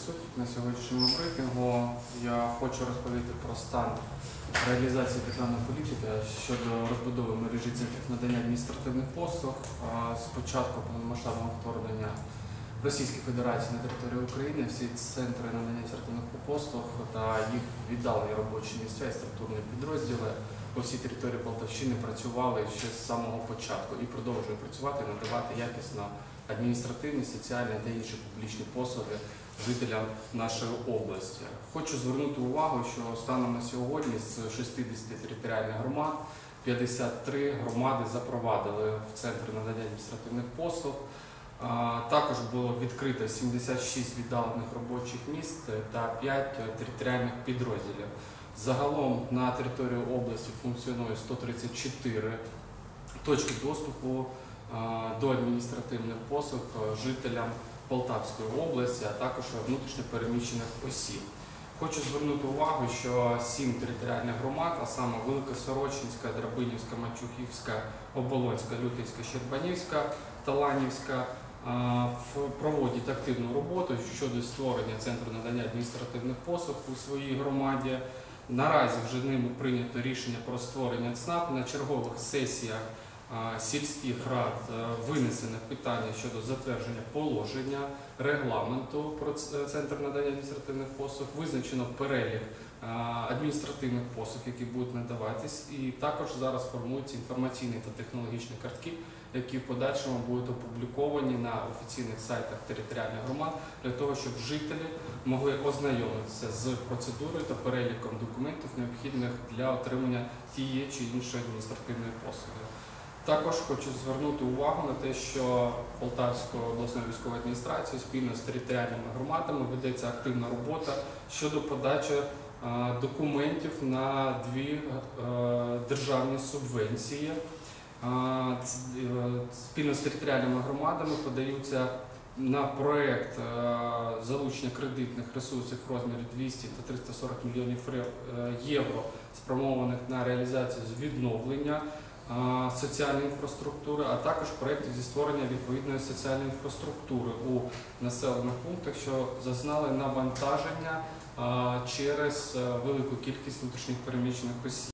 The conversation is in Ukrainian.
присутніх на сьогоднішньому брифінгу. Я хочу розповісти про стан реалізації державної політики щодо розбудови мережі центрів надання адміністративних послуг. З початку повномасштабного вторгнення Російської Федерації на територію України всі центри надання адміністративних послуг та їх віддалені робочі місця і структурні підрозділи по всій території Полтавщини працювали ще з самого початку і продовжують працювати, надавати якісно адміністративні, соціальні та інші публічні послуги жителям нашої області. Хочу звернути увагу, що станом на сьогодні з 60 територіальних громад 53 громади запровадили в центри надання адміністративних послуг. Також було відкрито 76 віддалених робочих місць та 5 територіальних підрозділів. Загалом на території області функціонує 134 точки доступу до адміністративних послуг жителям Полтавської області, а також внутрішньо переміщених осіб. Хочу звернути увагу, що 7 територіальних громад, а саме Великосорочинська, Драбинівська, Мачухівська, Оболонська, Лютинська, Щербанівська, Таланівська, проводять активну роботу щодо створення центру надання адміністративних послуг у своїй громаді. Наразі вже ними прийнято рішення про створення ЦНАП. На чергових сесіях сільських рад винесено питання щодо затвердження положення регламенту про центр надання адміністративних послуг, визначено перелік адміністративних послуг, які будуть надаватись, і також зараз формуються інформаційні та технологічні картки, які в подальшому будуть опубліковані на офіційних сайтах територіальних громад, для того, щоб жителі могли ознайомитися з процедурою та переліком документів, необхідних для отримання тієї чи іншої адміністративної послуги. Також хочу звернути увагу на те, що Полтавською обласною військовою адміністрацією спільно з територіальними громадами ведеться активна робота щодо подачі документів на 2 державні субвенції. Спільно з територіальними громадами подаються на проєкт залучення кредитних ресурсів в розмірі 200 та 340 мільйонів євро, спрямованих на реалізацію з відновлення соціальної інфраструктури, а також проєктів зі створення відповідної соціальної інфраструктури у населених пунктах, що зазнали навантаження через велику кількість внутрішніх переміщених осіб.